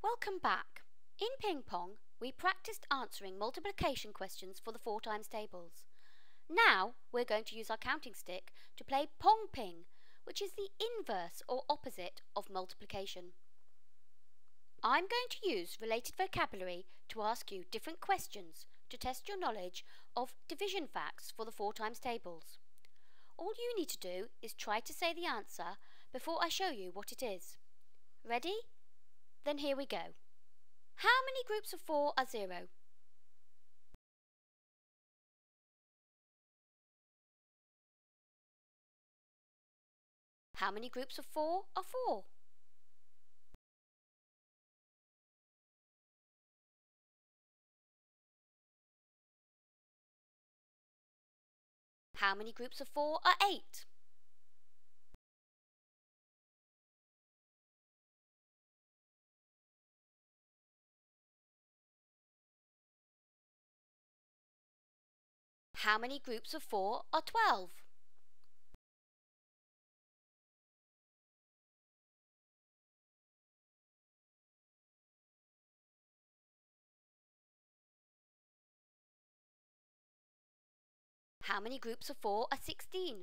Welcome back. In ping pong, we practiced answering multiplication questions for the 4 times tables. Now we're going to use our counting stick to play pong ping, which is the inverse or opposite of multiplication. I'm going to use related vocabulary to ask you different questions to test your knowledge of division facts for the 4 times tables. All you need to do is try to say the answer before I show you what it is. Ready? Then here we go. How many groups of 4 are 0? How many groups of 4 are 4? How many groups of 4 are 8? How many groups of 4 are 12? How many groups of 4 are 16?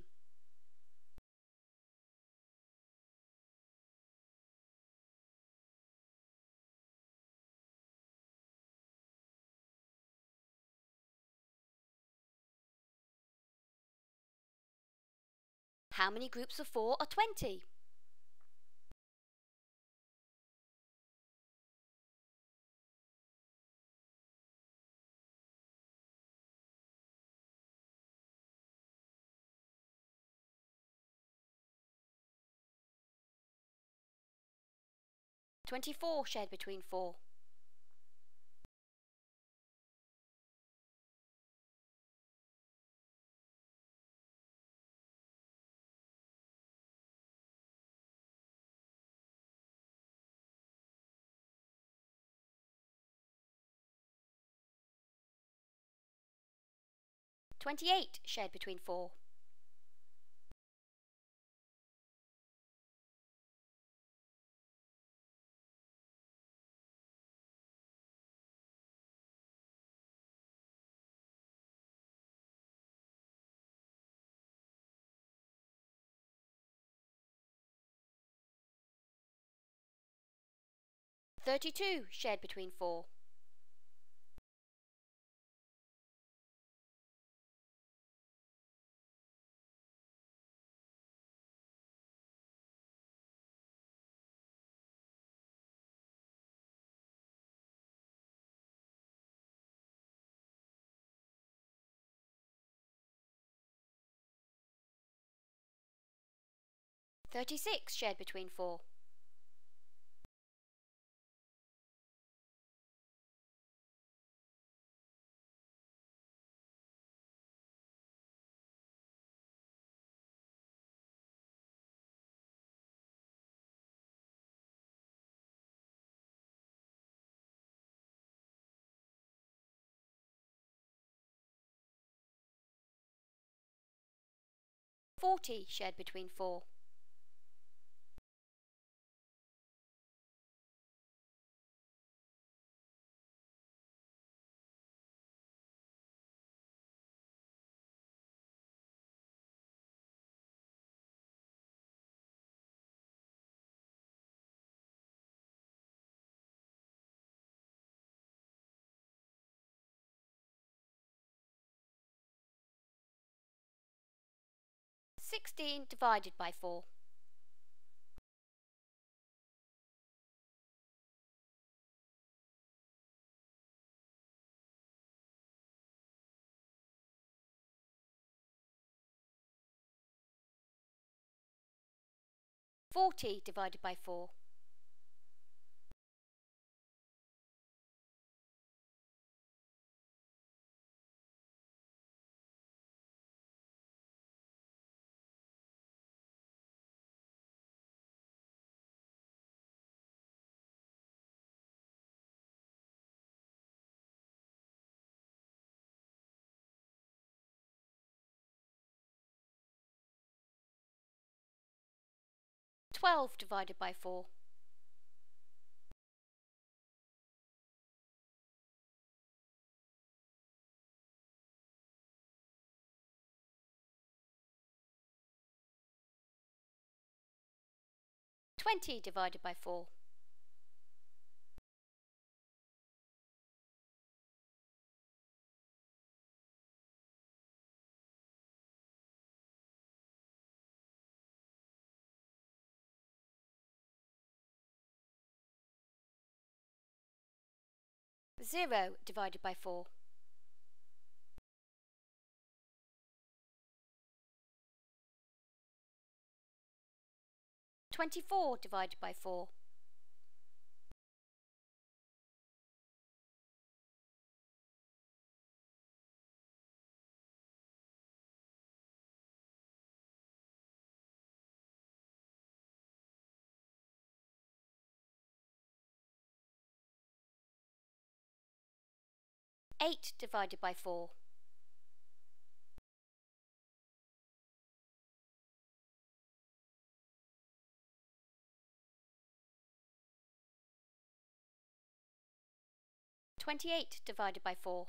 How many groups of 4 are 20? "24 shared between 4. "28 shared between 4. "32 shared between 4. "36 shared between 4. "40 shared between 4. "16 divided by 4. "40 divided by 4. "12 divided by 4. 20 divided by 4. 0 divided by 4. 24 divided by 4. 8 divided by 4. 28 divided by 4.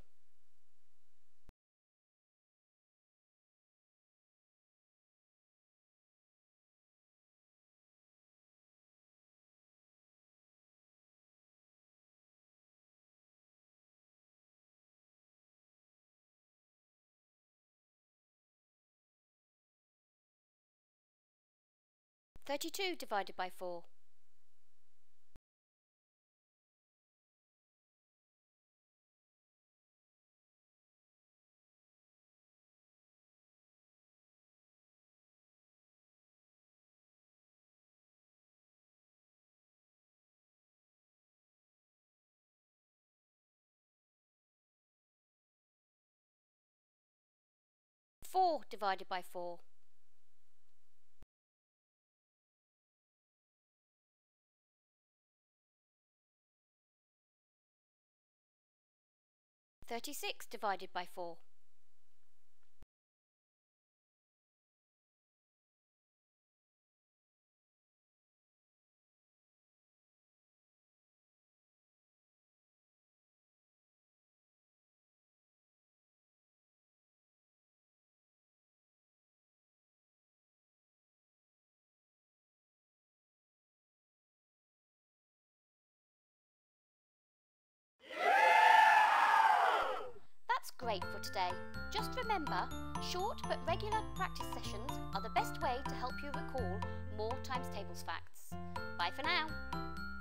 32 divided by 4. 4 divided by 4. 36 divided by 4. 'That's great for today. Just remember, short but regular practice sessions are the best way to help you recall more times tables facts. Bye for now.